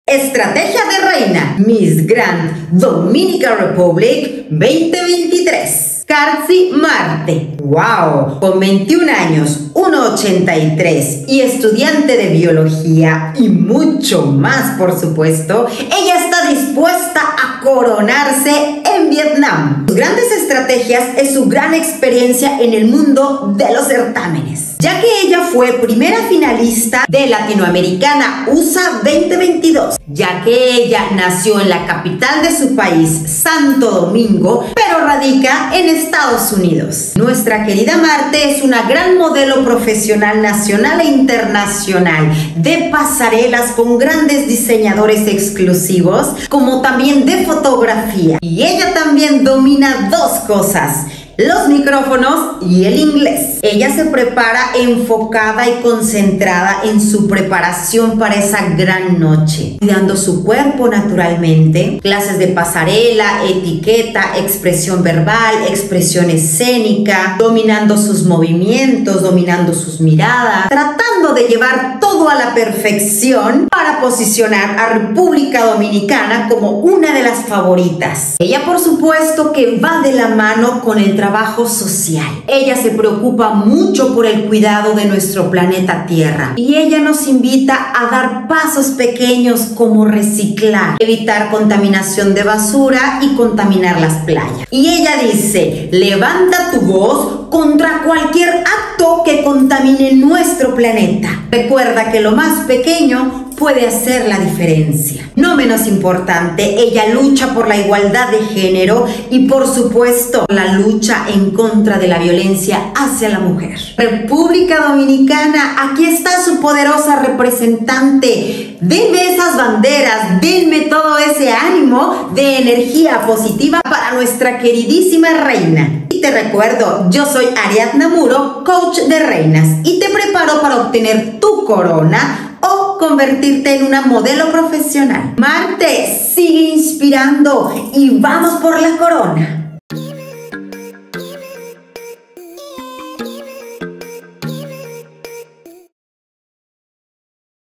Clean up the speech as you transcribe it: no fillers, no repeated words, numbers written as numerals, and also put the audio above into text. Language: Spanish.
Estrategia de Reina Miss Grand Dominican Republic 2023. Kartzi Marte. ¡Wow! Con 21 años, 1,83 y estudiante de biología y mucho más, por supuesto, ella está dispuesta a coronarse en Vietnam. Sus grandes estrategias es su gran experiencia en el mundo de los certámenes, ya que ella fue primera finalista de Latinoamericana USA 2022, ya que ella nació en la capital de su país, Santo Domingo, pero radica en Estados Unidos. Nuestra querida Marte es una gran modelo profesional nacional e internacional de pasarelas con grandes diseñadores exclusivos, como también de fotografía. Y ella también domina dos cosas: los micrófonos y el inglés. Ella se prepara enfocada y concentrada en su preparación para esa gran noche, cuidando su cuerpo naturalmente, clases de pasarela, etiqueta, expresión verbal, expresión escénica, dominando sus movimientos, dominando sus miradas, tratando de llevar todo a la perfección para posicionar a República Dominicana como una de las favoritas. Ella, por supuesto, que va de la mano con el trabajo social. Ella se preocupa mucho por el cuidado de nuestro planeta Tierra y ella nos invita a dar pasos pequeños como reciclar, evitar contaminación de basura y contaminar las playas. Y ella dice: levanta tu voz contra cualquier acto que contamine nuestro planeta. Recuerda que lo más pequeño puede hacer la diferencia. No menos importante, ella lucha por la igualdad de género y, por supuesto, la lucha en contra de la violencia hacia la mujer. República Dominicana, aquí está su poderosa representante. Denme esas banderas, denme todo ese ánimo de energía positiva para nuestra queridísima reina. Y te recuerdo, yo soy Ariadna Muro, coach de reinas, y te preparo para obtener tu corona o convertirte en una modelo profesional. Marte, sigue inspirando y vamos por la corona.